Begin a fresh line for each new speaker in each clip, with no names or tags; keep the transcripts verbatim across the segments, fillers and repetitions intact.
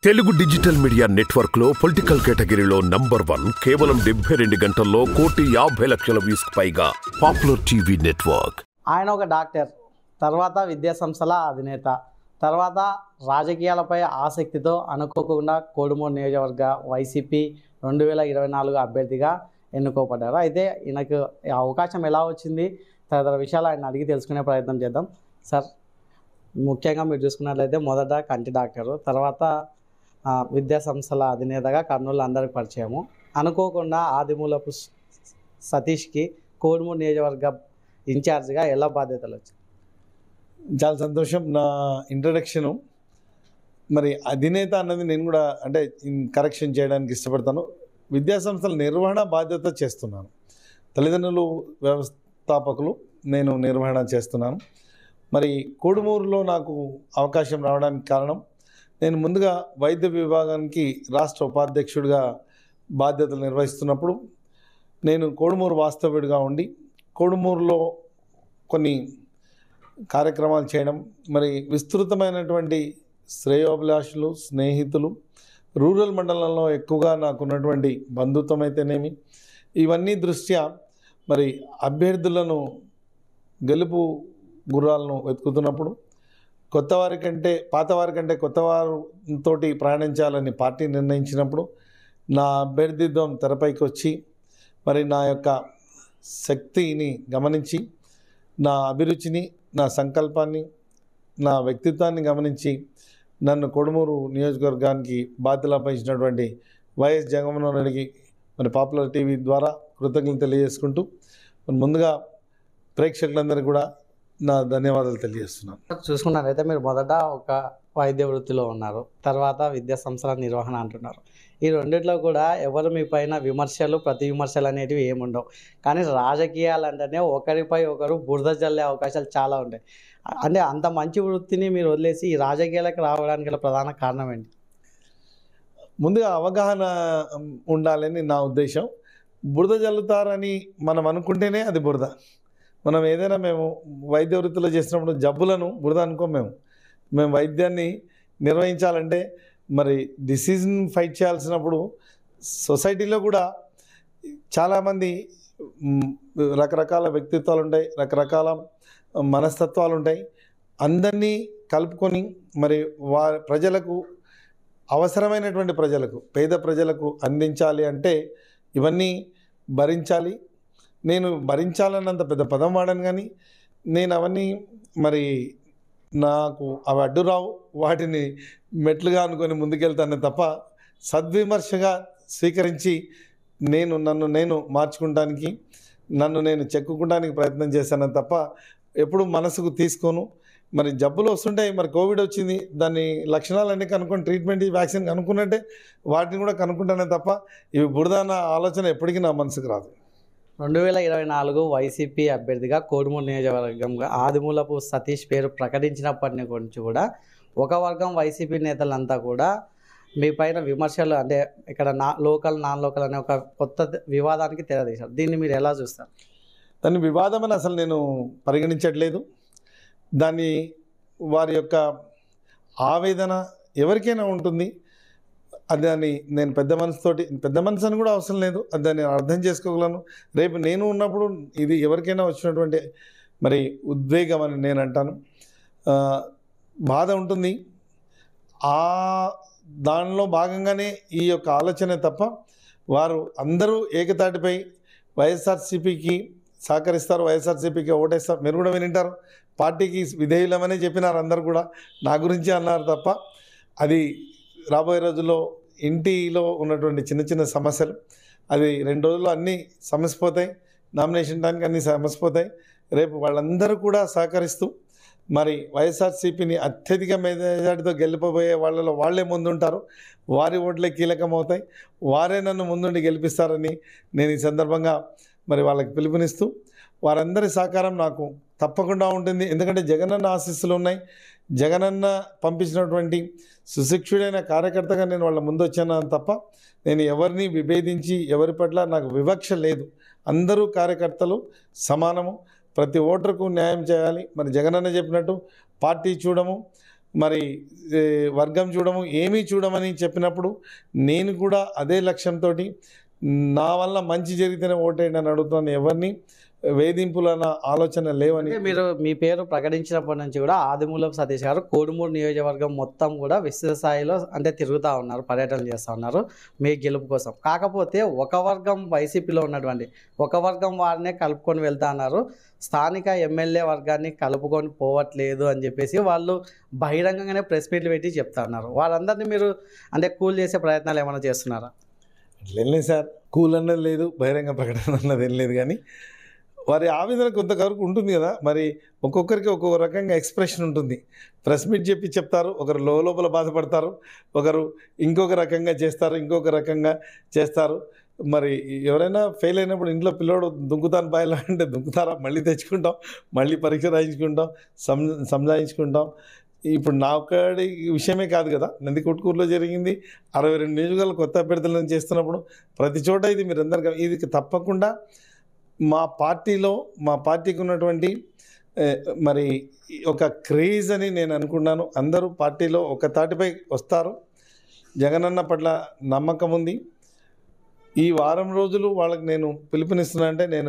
Telugu digital media network లో political కేటగిరీలో number one కేవలం డెబ్బై రెండు గంటల్లో కోటి యాభై లక్షల వ్యూస్ పైగా పాపులర్ టీవీ నెట్వర్క్.
ఆయన ఒక డాక్టర్, తర్వాత విద్యా సంస్థల అధినేత, తర్వాత రాజకీయాలపై ఆసక్తితో అనుకోకుండా కోడుమూరు నియోజకవర్గ వైసీపీ రెండు వేల ఇరవై నాలుగు అభ్యర్థిగా ఎన్నుకోబడ్డారు. అయితే ఈయనకు అవకాశం ఎలా వచ్చింది తదితర విషయాలు ఆయన అడిగి తెలుసుకునే ప్రయత్నం చేద్దాం. సార్, ముఖ్యంగా మీరు చూసుకున్నట్లయితే మొదట కంటి డాక్టరు, తర్వాత విద్యా సంస్థల అధినేతగా కర్నూలు అందరికి పరిచయము. అనుకోకుండా ఆదిమూలపు సతీష్కి కోడుమూరు నియోజకవర్గ ఇన్ఛార్జ్గా ఎలా బాధ్యతలు వచ్చాయి?
చాలా సంతోషం. నా ఇంట్రడక్షను మరి అధినేత అన్నది నేను కూడా అంటే కరెక్షన్ చేయడానికి ఇష్టపడతాను. విద్యా సంస్థల నిర్వహణ బాధ్యత చేస్తున్నాను. తల్లిదండ్రులు వ్యవస్థాపకులు, నేను నిర్వహణ చేస్తున్నాను. మరి కోడుమూరులో నాకు అవకాశం రావడానికి కారణం, నేను ముందుగా వైద్య విభాగానికి రాష్ట్ర ఉపాధ్యక్షుడిగా బాధ్యతలు నిర్వహిస్తున్నప్పుడు నేను కోడుమూరు వాస్తవ్యుడిగా ఉండి కోడుమూరులో కొన్ని కార్యక్రమాలు చేయడం, మరి విస్తృతమైనటువంటి శ్రేయోభిలాషులు, స్నేహితులు, రూరల్ మండలంలో ఎక్కువగా నాకున్నటువంటి బంధుత్వం అయితేనేమి, ఇవన్నీ దృష్ట్యా మరి అభ్యర్థులను గెలుపు గుర్రాలను వెతుకుతున్నప్పుడు కొత్త వారి కంటే పాతవారి కంటే కొత్త వారితోటి ప్రయాణించాలని పార్టీ నిర్ణయించినప్పుడు నా అభ్యర్థిత్వం తెరపైకి వచ్చి మరి నా యొక్క శక్తిని గమనించి, నా అభిరుచిని, నా సంకల్పాన్ని, నా వ్యక్తిత్వాన్ని గమనించి నన్ను కోడుమూరు నియోజకవర్గానికి బాధ్యతలు అప్పగించినటువంటి వైఎస్ జగన్మోహన్ రెడ్డికి మరి పాపులర్ టీవీ ద్వారా కృతజ్ఞతలు తెలియజేసుకుంటూ ముందుగా ప్రేక్షకులందరికీ కూడా నా ధన్యవాదాలు తెలియజేస్తున్నాను.
చూసుకున్నారైతే మీరు మొదట ఒక వైద్య వృత్తిలో ఉన్నారు, తర్వాత విద్యా సంస్థల నిర్వహణ అంటున్నారు. ఈ రెండిట్లో కూడా ఎవరు మీ పైన విమర్శలు, ప్రతి విమర్శలు అనేటివి ఏముండవు. కానీ రాజకీయాలు అంటేనే ఒకరిపై ఒకరు బురద జల్లే అవకాశాలు చాలా ఉంటాయి. అంటే అంత మంచి వృత్తిని మీరు వదిలేసి ఈ రాజకీయాలకు రావడానికి గల ప్రధాన కారణం ఏంటి?
ముందుగా అవగాహన ఉండాలని నా ఉద్దేశం. బురద జల్లుతారని మనం అనుకుంటేనే అది బురద. మనం ఏదైనా మేము వైద్య వృత్తిలో చేసినప్పుడు జబ్బులను బురద అనుకోం. మేము మేము వైద్యాన్ని నిర్వహించాలంటే మరి డిసీజ్ని ఫైట్ చేయాల్సినప్పుడు సొసైటీలో కూడా చాలామంది రకరకాల వ్యక్తిత్వాలు ఉంటాయి, రకరకాల మనస్తత్వాలు ఉంటాయి. అందరినీ కలుపుకొని మరి వా ప్రజలకు అవసరమైనటువంటి ప్రజలకు, పేద ప్రజలకు అందించాలి అంటే ఇవన్నీ భరించాలి. నేను భరించాలన్నంత పెద్ద పదం వాడాను, కానీ నేను అవన్నీ మరి నాకు అవి అడ్డు రావు, వాటిని మెట్లుగా అనుకొని ముందుకెళ్తాను తప్ప సద్విమర్శగా స్వీకరించి నేను నన్ను నేను మార్చుకుంటానికి, నన్ను నేను చెక్కుకోవడానికి ప్రయత్నం చేశాను తప్ప ఎప్పుడు మనసుకు తీసుకోను. మరి జబ్బులు వస్తుంటాయి, మరి కోవిడ్ వచ్చింది, దాని లక్షణాలన్నీ కనుక్కొని ట్రీట్మెంట్, వ్యాక్సిన్ కనుక్కున్నట్టే వాటిని కూడా కనుక్కుంటానే తప్ప ఇవి బురదాన ఆలోచన ఎప్పటికీ నా మనసుకు రాదు.
రెండు వేల ఇరవై నాలుగు వైసీపీ అభ్యర్థిగా కోడుమూరు నియోజకవర్గంగా ఆదిమూలపు సతీష్ పేరు ప్రకటించినప్పటి నుంచి కూడా ఒక వర్గం వైసీపీ నేతలంతా కూడా మీ పైన విమర్శలు, అంటే ఇక్కడ నా లోకల్ నాన్ లోకల్ అనే ఒక కొత్త వివాదానికి తెరదీశారు. దీన్ని మీరు ఎలా చూస్తారు?
దాన్ని వివాదం అని అసలు నేను పరిగణించట్లేదు. దాన్ని వారి యొక్క ఆవేదన ఎవరికైనా ఉంటుంది. అది దాన్ని నేను పెద్ద మనసుతోటి, పెద్ద మనసు అని కూడా అవసరం లేదు, అది దాన్ని నేను అర్థం చేసుకోగలను. రేపు నేను ఉన్నప్పుడు ఇది ఎవరికైనా వచ్చినటువంటి మరి ఉద్వేగం అని నేను అంటాను. బాధ ఉంటుంది. ఆ దానిలో భాగంగానే ఈ యొక్క ఆలోచన తప్ప వారు అందరూ ఏకతాటిపై వైఎస్ఆర్సీపీకి సహకరిస్తారు, వైఎస్ఆర్సీపీకి ఓటేస్తారు. మీరు కూడా వినింటారు, పార్టీకి విధేయులమనే చెప్పినారు, అందరు కూడా నా గురించి అన్నారు తప్ప అది రాబోయే రోజుల్లో ఇంటిలో ఉన్నటువంటి చిన్న చిన్న సమస్యలు, అది రెండు రోజుల్లో అన్నీ సమసిపోతాయి. నామినేషన్ టైంకి అన్నీ సమసిపోతాయి. రేపు వాళ్ళందరూ కూడా సహకరిస్తూ మరి వైఎస్ఆర్సీపీని అత్యధిక మెజార్టీతో గెలిపబోయే వాళ్ళలో వాళ్ళే ముందుంటారు. వారి ఓట్లే కీలకమవుతాయి. వారే నన్ను ముందుండి గెలిపిస్తారని నేను ఈ సందర్భంగా మరి వాళ్ళకి పిలుపునిస్తూ, వారందరి సహకారం నాకు తప్పకుండా ఉంటుంది. ఎందుకంటే జగనన్న ఆశీస్సులు ఉన్నాయి. జగనన్న పంపించినటువంటి సుశిక్షుడైన కార్యకర్తగా నేను వాళ్ళ ముందు వచ్చాను తప్ప నేను ఎవరిని విభేదించి ఎవరి పట్ల నాకు వివక్ష లేదు. అందరూ కార్యకర్తలు సమానము. ప్రతి ఓటరుకు న్యాయం చేయాలి. మరి జగనన్న చెప్పినట్టు పార్టీ చూడము, మరి వర్గం చూడము ఏమీ చూడమని చెప్పినప్పుడు నేను కూడా అదే లక్ష్యంతో నా వల్ల మంచి జరిగితేనే ఓటేయండి అని అడుగుతున్నాను. ఎవరిని వేధింపులన్న ఆలోచన లేవని.
మీరు మీ పేరు ప్రకటించినప్పటి నుంచి కూడా ఆదిమూలపు సతీష్ గారు కోడుమూరు నియోజకవర్గం మొత్తం కూడా విస్తృత స్థాయిలో అంటే తిరుగుతూ ఉన్నారు, పర్యటన చేస్తూ ఉన్నారు మీ గెలుపు కోసం. కాకపోతే ఒక వర్గం వైసీపీలో ఉన్నటువంటి ఒక వర్గం వారినే కలుపుకొని వెళ్తా అన్నారు, స్థానిక ఎమ్మెల్యే వర్గాన్ని కలుపుకొని పోవట్లేదు అని చెప్పేసి వాళ్ళు బహిరంగంగానే ప్రెస్ మీట్లు పెట్టి చెప్తా ఉన్నారు. వాళ్ళందరినీ మీరు అంటే కూల్ చేసే ప్రయత్నాలు ఏమైనా చేస్తున్నారా?
అట్లేం లేదు సార్, కూల్ అన్నది లేదు, బహిరంగ ప్రకటన అన్నది ఏం లేదు. కానీ వారి ఆవేదన కొంతవరకు ఉంటుంది కదా, మరి ఒక్కొక్కరికి ఒక్కొక్క రకంగా ఎక్స్ప్రెషన్ ఉంటుంది. ప్రెస్ మీట్ చెప్పి చెప్తారు, ఒకరు లోపల బాధపడతారు, ఒకరు ఇంకొక రకంగా చేస్తారు, ఇంకొక రకంగా చేస్తారు. మరి ఎవరైనా ఫెయిల్ అయినప్పుడు ఇంట్లో పిల్లోడు దుంకుతాను బాయిలా అంటే దుంకుతారా, మళ్ళీ తెచ్చుకుంటాం, మళ్ళీ పరీక్ష రాయించుకుంటాం, సం సంజాయించుకుంటాం. ఇప్పుడు నా ఒక్కడి విషయమే కాదు కదా, నందికొట్కూరులో జరిగింది, అరవై రెండు నియోజకవర్గాలు కొత్త అభ్యర్థులను చేస్తున్నప్పుడు ప్రతి చోట ఇది మీరందరికీ ఇది తప్పకుండా మా పార్టీలో మా పార్టీకి ఉన్నటువంటి మరి ఒక క్రేజ్ అని నేను అనుకున్నాను. అందరూ పార్టీలో ఒక తాటిపై వస్తారు. జగనన్న పట్ల నమ్మకం ఉంది. ఈ వారం రోజులు వాళ్ళకి నేను పిలుపునిస్తున్నా అంటే నేను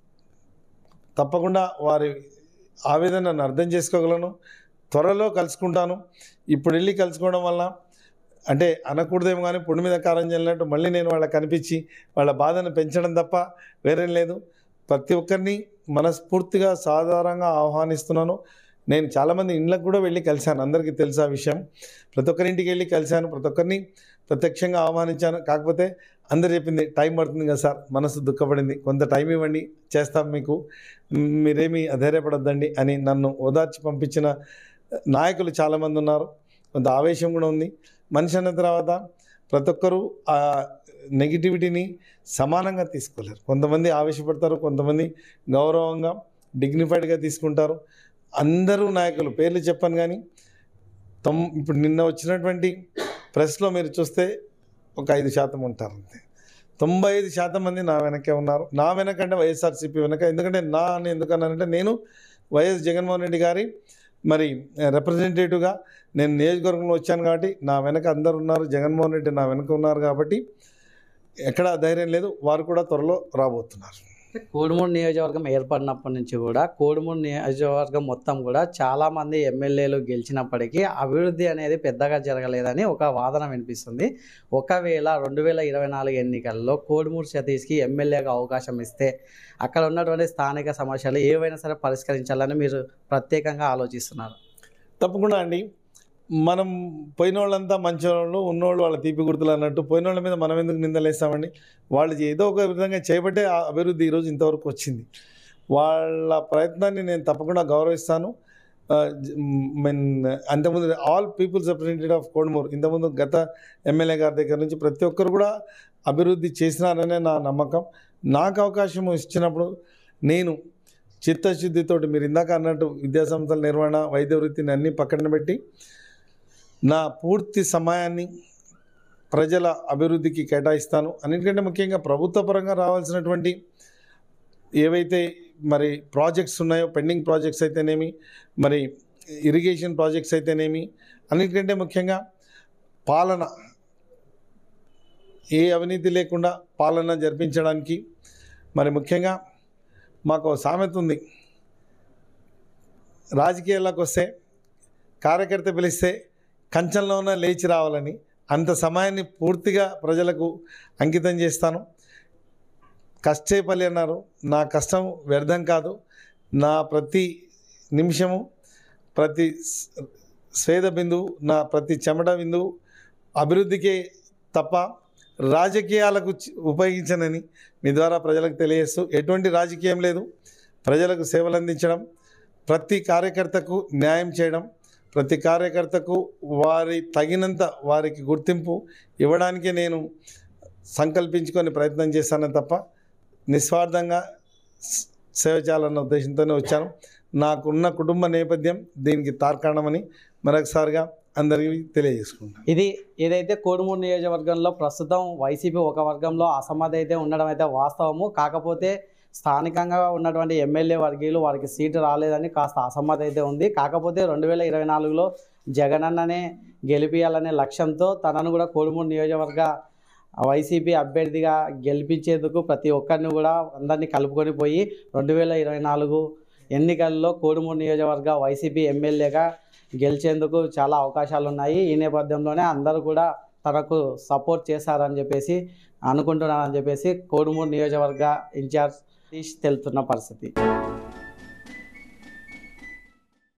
తప్పకుండా వారి ఆవేదనను అర్థం చేసుకోగలను. త్వరలో కలుసుకుంటాను. ఇప్పుడు వెళ్ళి కలుసుకోవడం వల్ల అంటే అనకూడదేమో కానీ పొడి మీద కారం చల్లినట్టు మళ్ళీ నేను వాళ్ళకి కనిపించి వాళ్ళ బాధను పెంచడం తప్ప వేరేం లేదు. ప్రతి ఒక్కరిని మనస్ఫూర్తిగా సాధారణంగా ఆహ్వానిస్తున్నాను. నేను చాలామంది ఇళ్ళకు కూడా వెళ్ళి కలిశాను, అందరికీ తెలుసు ఆ విషయం. ప్రతి ఒక్కరింటికి వెళ్ళి కలిశాను, ప్రతి ఒక్కరిని ప్రత్యక్షంగా ఆహ్వానించాను. కాకపోతే అందరు చెప్పింది టైం పడుతుంది కదా సార్, మనసు దుఃఖపడింది, కొంత టైం ఇవ్వండి, చేస్తాం, మీకు మీరేమీ అధైర్యపడద్దండి అని నన్ను ఓదార్చి పంపించిన నాయకులు చాలామంది ఉన్నారు. కొంత ఆవేశం కూడా ఉంది. మనిషి అన్న తర్వాత ప్రతి ఒక్కరూ ఆ నెగిటివిటీని సమానంగా తీసుకోలేరు. కొంతమంది ఆవేశపడతారు, కొంతమంది గౌరవంగా డిగ్నిఫైడ్గా తీసుకుంటారు. అందరూ నాయకులు పేర్లు చెప్పను కానీ తొమ్ ఇప్పుడు నిన్న వచ్చినటువంటి ప్రెస్లో మీరు చూస్తే ఒక ఐదు శాతం ఉంటారు అంతే. తొంభై ఐదు శాతం మంది నా వెనకే ఉన్నారు. నా వెనకంటే వైఎస్ఆర్సీపీ వెనక. ఎందుకంటే నా అని ఎందుకన్నానంటే నేను వైఎస్ జగన్మోహన్ రెడ్డి గారి మరి రిప్రజెంటేటివ్గా నేను నియోజకవర్గంలో వచ్చాను కాబట్టి నా వెనక అందరు ఉన్నారు. జగన్మోహన్ రెడ్డి నా వెనక ఉన్నారు కాబట్టి ఎక్కడ ధైర్యం లేదు. వారు కూడా త్వరలో రాబోతున్నారు.
కోడుమూరు నియోజకవర్గం ఏర్పడినప్పటి నుంచి కూడా కోడుమూరు నియోజకవర్గం మొత్తం కూడా చాలామంది ఎమ్మెల్యేలు గెలిచినప్పటికీ అభివృద్ధి అనేది పెద్దగా జరగలేదని ఒక వాదన వినిపిస్తుంది. ఒకవేళ రెండు వేల ఇరవై నాలుగు ఎన్నికల్లో కోడుమూరు సతీష్కి ఎమ్మెల్యేగా అవకాశం ఇస్తే అక్కడ ఉన్నటువంటి స్థానిక సమస్యలు ఏవైనా సరే పరిష్కరించాలని మీరు ప్రత్యేకంగా ఆలోచిస్తున్నారు?
తప్పకుండా అండి. మనం పోయిన వాళ్ళంతా మంచి వాళ్ళు, ఉన్నోళ్ళు వాళ్ళ తీపి గుర్తులు అన్నట్టు పోయిన వాళ్ళ మీద మనం ఎందుకు నిందలేస్తామండి? వాళ్ళు ఏదో ఒక విధంగా చేయబట్టే ఆ అభివృద్ధి ఈరోజు ఇంతవరకు వచ్చింది. వాళ్ళ ప్రయత్నాన్ని నేను తప్పకుండా గౌరవిస్తాను. మీన్ అంతకుముందు all people's representative of Kodumuru ఇంతకుముందు గత ఎమ్మెల్యే గారి దగ్గర నుంచి ప్రతి ఒక్కరు కూడా అభివృద్ధి చేసినారనే నా నమ్మకం. నాకు అవకాశం ఇచ్చినప్పుడు నేను చిత్తశుద్ధితోటి మీరు ఇందాక అన్నట్టు విద్యాసంస్థల నిర్వహణ, వైద్య వృత్తిని అన్నీ పక్కన పెట్టి నా పూర్తి సమయాన్ని ప్రజల అభివృద్ధికి కేటాయిస్తాను. అన్నిటికంటే ముఖ్యంగా ప్రభుత్వ పరంగా రావాల్సినటువంటి ఏవైతే మరి ప్రాజెక్ట్స్ ఉన్నాయో, పెండింగ్ ప్రాజెక్ట్స్ అయితేనేమి, మరి ఇరిగేషన్ ప్రాజెక్ట్స్ అయితేనేమి, అన్నిటికంటే ముఖ్యంగా పాలన, ఏ అవినీతి లేకుండా పాలన జరిపించడానికి మరి ముఖ్యంగా మాకు సామెత ఉంది, రాజకీయాల్లోకి వస్తే కార్యకర్త పిలిస్తే కంచంలోన లేచి రావాలని. అంత సమయాన్ని పూర్తిగా ప్రజలకు అంకితం చేస్తాను. కష్టే పని అన్నారు, నా కష్టం వ్యర్థం కాదు. నా ప్రతి నిమిషము, ప్రతి స్వేద బిందువు, నా ప్రతి చెమట బిందువు అభివృద్ధికే తప్ప రాజకీయాలకు ఉపయోగించనని మీ ద్వారా ప్రజలకు తెలియజేస్తూ, ఎటువంటి రాజకీయం లేదు, ప్రజలకు సేవలు అందించడం, ప్రతి కార్యకర్తకు న్యాయం చేయడం, ప్రతి కార్యకర్తకు వారి తగినంత వారికి గుర్తింపు ఇవ్వడానికే నేను సంకల్పించుకొని ప్రయత్నం చేశాను తప్ప నిస్వార్థంగా సేవ చేయాలన్న ఉద్దేశంతోనే వచ్చాను. నాకున్న కుటుంబ నేపథ్యం దీనికి తార్కాణమని మరొకసారిగా అందరికీ తెలియజేసుకుంటాను.
ఇది ఏదైతే కోడుమూరు నియోజకవర్గంలో ప్రస్తుతం వైసీపీ ఒక వర్గంలో అసమ్మతి అయితే ఉండడం అయితే వాస్తవము. కాకపోతే స్థానికంగా ఉన్నటువంటి ఎమ్మెల్యే వర్గీయులు వారికి సీటు రాలేదని కాస్త అసమ్మతి అయితే ఉంది. కాకపోతే రెండు వేల ఇరవై నాలుగులో జగనన్ననే గెలిపించాలనే లక్ష్యంతో తనను కూడా కోడుమూరు నియోజకవర్గ వైసీపీ అభ్యర్థిగా గెలిపించేందుకు ప్రతి ఒక్కరిని కూడా అందరినీ కలుపుకొని పోయి రెండు వేల ఇరవై నాలుగు ఎన్నికల్లో కోడుమూరు నియోజకవర్గ వైసీపీ ఎమ్మెల్యేగా గెలిచేందుకు చాలా అవకాశాలు ఉన్నాయి. ఈ నేపథ్యంలోనే అందరూ కూడా తనకు సపోర్ట్ చేశారని చెప్పేసి అనుకుంటున్నారని చెప్పేసి కోడుమూరు నియోజకవర్గ ఇన్ఛార్జ్ తెలుపుతున్న పరిస్థితి.